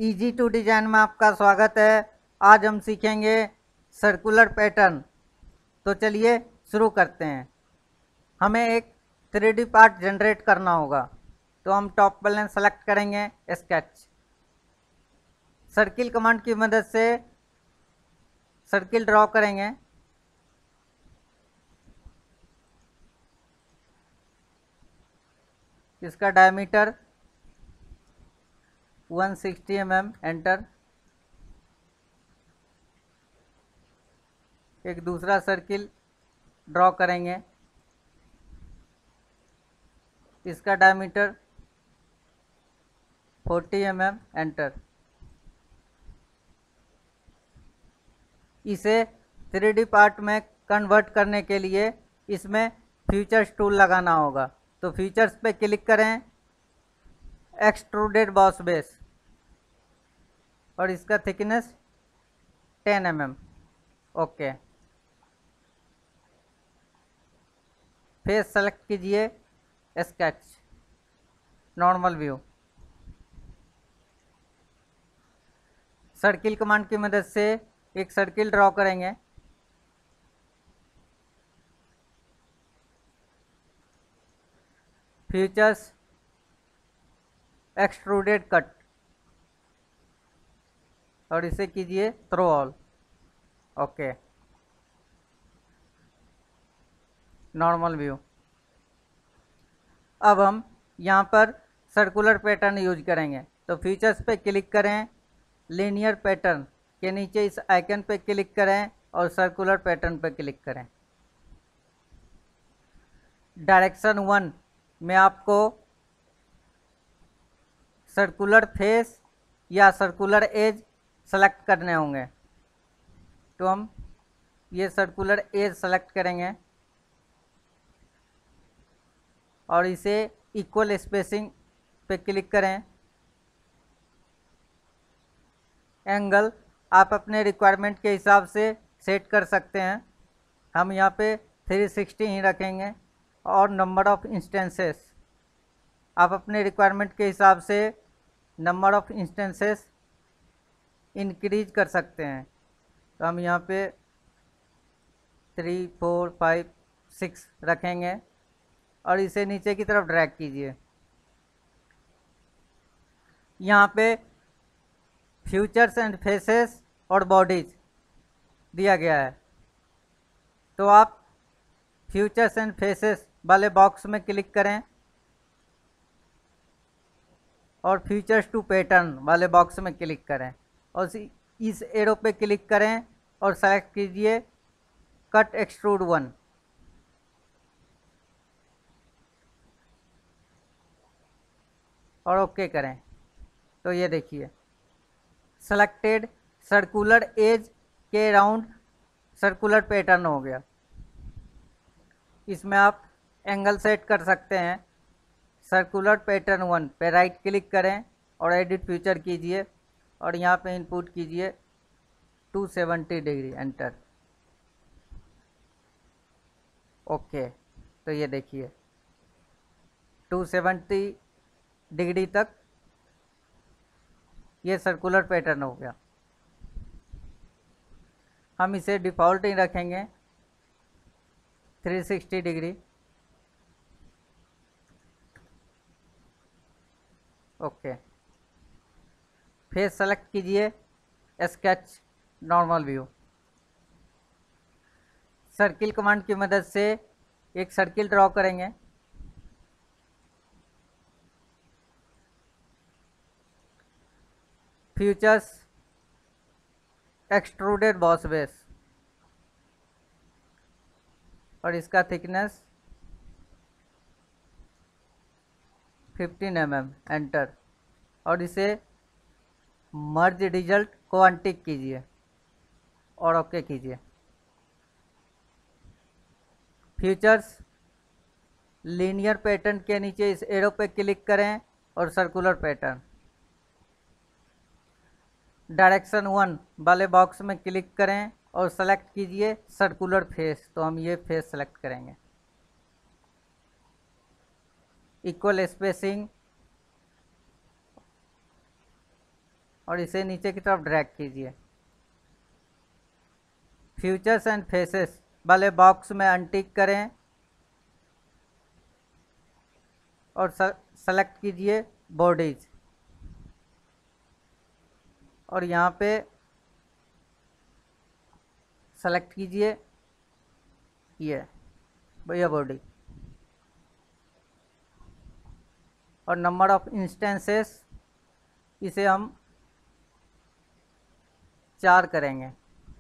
Easy to design में आपका स्वागत है। आज हम सीखेंगे सर्कुलर पैटर्न। तो चलिए शुरू करते हैं। हमें एक 3D पार्ट जनरेट करना होगा, तो हम टॉप प्लेन सेलेक्ट करेंगे, स्केच। सर्किल कमांड की मदद से सर्किल ड्रॉ करेंगे। इसका डायमीटर 160 mm, एंटर। एक दूसरा सर्किल ड्रॉ करेंगे, इसका डायमीटर 40 mm, एंटर। इसे 3D पार्ट में कन्वर्ट करने के लिए इसमें फीचर्स टूल लगाना होगा। तो फीचर्स पे क्लिक करें, एक्सट्रूडेड बॉस बेस, और इसका thickness 10 mm। Okay. Face select कीजिए, sketch, normal view. Circle command की मदद से एक सर्किल ड्रॉ करेंगे। फीचर्स, एक्सट्रूडेड कट, और इसे कीजिए through all. Okay, normal view. अब हम यहाँ पर सर्कुलर पैटर्न यूज करेंगे। तो फीचर्स पे क्लिक करें, लीनियर पैटर्न के नीचे इस आइकन पे क्लिक करें और सर्कुलर पैटर्न पे क्लिक करें। डायरेक्शन 1 में आपको सर्कुलर फेस या सर्कुलर एज सेलेक्ट करने होंगे। तो हम ये सर्कुलर एज सेलेक्ट करेंगे और इसे इक्वल स्पेसिंग पे क्लिक करें। एंगल आप अपने रिक्वायरमेंट के हिसाब से सेट कर सकते हैं। हम यहाँ पे 360 ही रखेंगे। और नंबर ऑफ इंस्टेंसेस आप अपने रिक्वायरमेंट के हिसाब से नंबर ऑफ इंस्टेंसेस इंक्रीज कर सकते हैं। तो हम यहाँ पे 3, 4, 5, 6 रखेंगे और इसे नीचे की तरफ ड्रैग कीजिए। यहाँ पे फ्यूचर्स एंड फेसेस और बॉडीज दिया गया है। तो आप फ्यूचर्स एंड फेसेस वाले बॉक्स में क्लिक करें और फीचर्स टू पैटर्न वाले बॉक्स में क्लिक करें और इस एरो पे क्लिक करें और सेलेक्ट कीजिए कट एक्सट्रूड 1। और ओके करें। तो ये देखिए, सेलेक्टेड सर्कुलर एज के राउंड सर्कुलर पैटर्न हो गया। इसमें आप एंगल सेट कर सकते हैं। सर्कुलर पैटर्न 1 पे राइट क्लिक करें और एडिट फीचर कीजिए और यहाँ पे इनपुट कीजिए 270 डिग्री, एंटर। ओके। तो ये देखिए 270 डिग्री तक ये सर्कुलर पैटर्न हो गया। हम इसे डिफ़ॉल्ट ही रखेंगे 360 डिग्री। ओके। फेस सेलेक्ट कीजिए, sketch, normal view. Circle command की मदद से एक सर्किल ड्रॉ करेंगे। फीचर्स, एक्सट्रूडेड बॉस बेस, और इसका थिकनेस 15 mm, एंटर। और इसे मर्ज रिजल्ट को अनटिक कीजिए और ओके कीजिए। फीचर्स, लीनियर पैटर्न के नीचे इस एरो पे क्लिक करें और सर्कुलर पैटर्न। डायरेक्शन 1 वाले बॉक्स में क्लिक करें और सेलेक्ट कीजिए सर्कुलर फेस। तो हम ये फेस सेलेक्ट करेंगे। इक्वल स्पेसिंग और इसे नीचे की तरफ ड्रैग कीजिए। फीचर्स एंड फेसेस वाले बॉक्स में अनटिक करें और सेलेक्ट कीजिए बॉडीज, और यहाँ पे सेलेक्ट कीजिए ये भैया बॉडी, और नंबर ऑफ इंस्टेंसेस इसे हम 4 करेंगे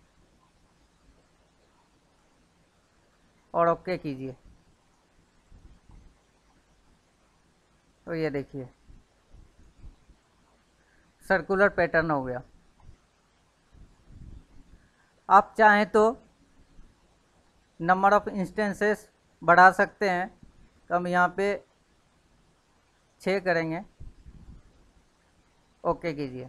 और ओके कीजिए। तो ये देखिए सर्कुलर पैटर्न हो गया। आप चाहें तो नंबर ऑफ इंस्टेंसेस बढ़ा सकते हैं, तो हम यहाँ पे 6 करेंगे, ओके कीजिए।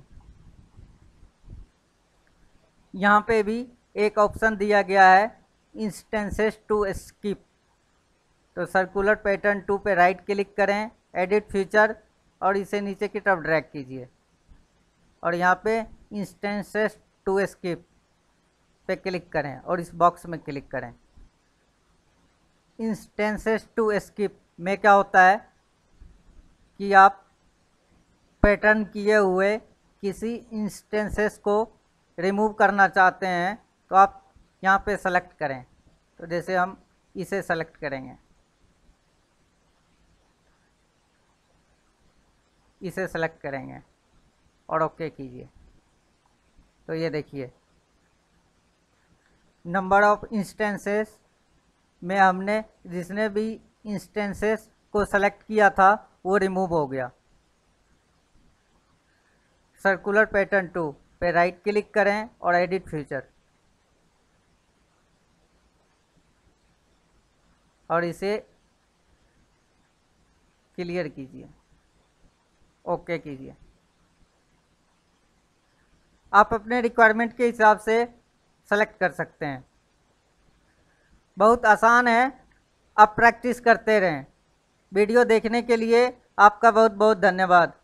यहाँ पे भी एक ऑप्शन दिया गया है इंस्टेंसेस टू स्किप, तो सर्कुलर पैटर्न 2 पे राइट क्लिक करें, एडिट फीचर, और इसे नीचे की तरफ ड्रैग कीजिए और यहाँ पे इंस्टेंसेस टू स्किप पे क्लिक करें और इस बॉक्स में क्लिक करें। इंस्टेंसेस टू स्किप में क्या होता है कि आप पैटर्न किए हुए किसी इंस्टेंसेस को रिमूव करना चाहते हैं, तो आप यहाँ पे सेलेक्ट करें। तो जैसे हम इसे सेलेक्ट करेंगे, इसे सेलेक्ट करेंगे और ओके कीजिए। तो ये देखिए नंबर ऑफ इंस्टेंसेस में हमने जिसने भी इंस्टेंसेस को सेलेक्ट किया था वो रिमूव हो गया। सर्कुलर पैटर्न 2 पे राइट क्लिक करें और एडिट फीचर, और इसे क्लियर कीजिए, ओके कीजिए। आप अपने रिक्वायरमेंट के हिसाब से सेलेक्ट कर सकते हैं। बहुत आसान है, आप प्रैक्टिस करते रहें। वीडियो देखने के लिए आपका बहुत बहुत धन्यवाद।